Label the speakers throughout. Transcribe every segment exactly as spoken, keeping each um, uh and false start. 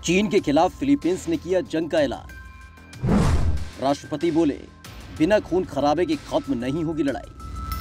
Speaker 1: चीन के खिलाफ फिलीपींस ने किया जंग का ऐलान। राष्ट्रपति बोले, बिना खून खराबे के खत्म नहीं होगी लड़ाई।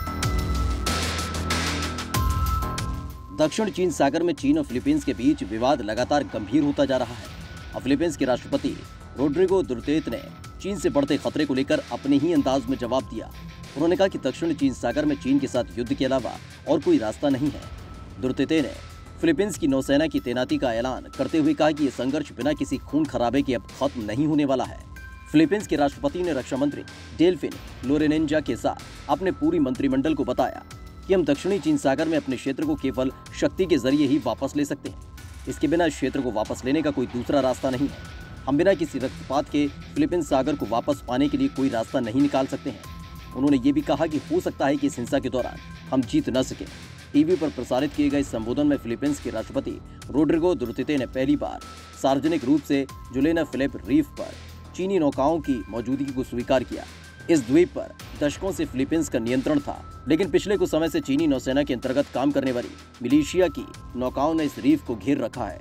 Speaker 1: दक्षिण चीन सागर में चीन और फिलीपींस के बीच विवाद लगातार गंभीर होता जा रहा है। अब फिलीपींस के राष्ट्रपति रोड्रिगो दुर्तेत ने चीन से बढ़ते खतरे को लेकर अपने ही अंदाज में जवाब दिया। उन्होंने कहा कि दक्षिण चीन सागर में चीन के साथ युद्ध के अलावा और कोई रास्ता नहीं है। दुर्तेते ने फिलीपींस की नौसेना की तैनाती का ऐलान करते हुए कहा कि यह संघर्ष बिना किसी खून खराबे के अब खत्म नहीं होने वाला है। फिलीपींस के राष्ट्रपति ने रक्षा मंत्री डेल्फिन लोरेनेंजा के साथ अपने पूरी मंत्रिमंडल को बताया कि हम दक्षिणी चीन सागर में अपने क्षेत्र को केवल शक्ति के जरिए ही वापस ले सकते हैं। इसके बिना इस क्षेत्र को वापस लेने का कोई दूसरा रास्ता नहीं है। हम बिना किसी रक्तपात के फिलीपींस सागर को वापस पाने के लिए कोई रास्ता नहीं निकाल सकते हैं। उन्होंने ये भी कहा कि हो सकता है कि इस हिंसा के दौरान हम जीत न सकें। टीवी पर प्रसारित किए गए संबोधन में फिलीपींस के राष्ट्रपति रोड्रिगो दुर्तेते ने पहली बार सार्वजनिक रूप से जुलेना फिलिप रीफ पर चीनी नौकाओं की मौजूदगी को स्वीकार किया। इस द्वीप पर दशकों से फिलीपींस का नियंत्रण था, लेकिन पिछले कुछ समय से चीनी नौसेना के अंतर्गत काम करने वाली मिलिशिया की नौकाओं ने इस रीफ को घेर रखा है।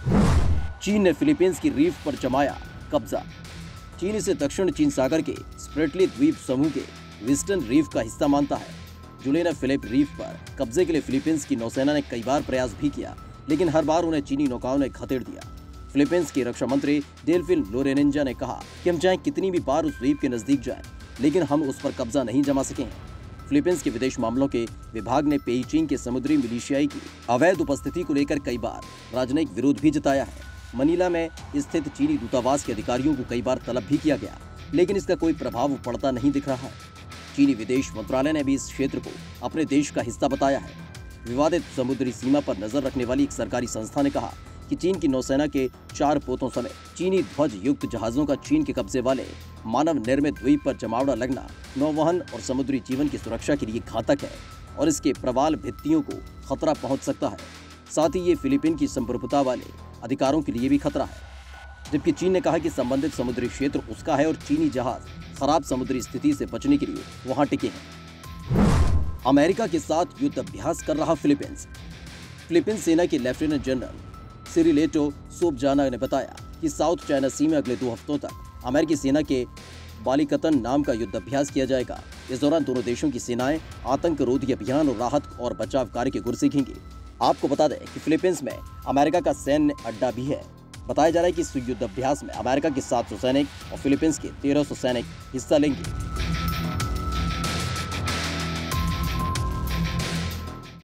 Speaker 1: चीन ने फिलीपींस की रीफ पर जमाया कब्जा। चीन इसे दक्षिण चीन सागर के स्प्रेटली द्वीप समूह के विस्टर्न रीफ का हिस्सा मानता है। जुलेना फिलिप रीफ पर कब्जे के लिए फिलीपींस की नौसेना ने कई बार प्रयास भी किया, लेकिन हर बार उन्हें चीनी नौकाओं ने खदेड़ दिया। फिलीपींस की रक्षा मंत्री डेल्फिन लोरेनेंजा ने कहा कि हम चाहे कितनी भी बार उस द्वीप के नजदीक जाएं, लेकिन हम उस पर कब्जा नहीं जमा सके हैं। फिलीपींस के विदेश मामलों के विभाग ने पेइचिंग के समुद्री मिलिशियाई की अवैध उपस्थिति को लेकर कई बार राजनयिक विरोध भी जताया है। मनीला में स्थित चीनी दूतावास के अधिकारियों को कई बार तलब भी किया गया, लेकिन इसका कोई प्रभाव पड़ता नहीं दिख रहा है। चीनी विदेश मंत्रालय ने भी इस क्षेत्र को अपने देश का हिस्सा बताया है। विवादित समुद्री सीमा पर नजर रखने वाली एक सरकारी संस्था ने कहा कि चीन की नौसेना के चार पोतों समेत चीनी ध्वज युक्त जहाजों का चीन के कब्जे वाले मानव निर्मित द्वीप पर जमावड़ा लगना नौवहन और समुद्री जीवन की सुरक्षा के लिए घातक है और इसके प्रवाल भित्तियों को खतरा पहुंच सकता है। साथ ही ये फिलीपीन की संप्रभुता वाले अधिकारों के लिए भी खतरा है। जबकि चीन ने कहा कि संबंधित समुद्री क्षेत्र उसका है और चीनी जहाज खराब समुद्री स्थिति से बचने के लिए वहां टिके हैं। अमेरिका के साथ युद्ध अभ्यास कर रहा फिलीपींस। फिलीपींस सेना के लेफ्टिनेंट जनरल सिरिलेटो सोबजाना ने बताया कि साउथ चाइना सी में अगले दो हफ्तों तक अमेरिकी सेना के बालिकतन नाम का युद्ध अभ्यास किया जाएगा। इस दौरान दोनों देशों की सेनाएं आतंक रोधी अभियान और राहत और बचाव कार्य के गुर सीखेंगी। आपको बता दें कि फिलीपींस में अमेरिका का सैन्य अड्डा भी है। बताया जा रहा है कि इस युद्ध अभ्यास में अमेरिका के सात सौ सैनिक और फिलीपींस के तेरह सौ सैनिक हिस्सा लेंगे।